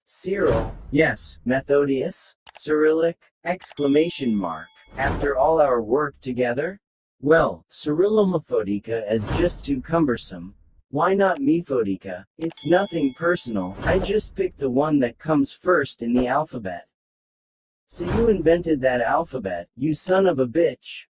Cyril, Yes. Methodius, Cyrillic, exclamation mark. After all our work together? Well, Cyrillomephodica is just too cumbersome. Why not Mephodica? It's nothing personal, I just picked the one that comes first in the alphabet. So you invented that alphabet, you son of a bitch.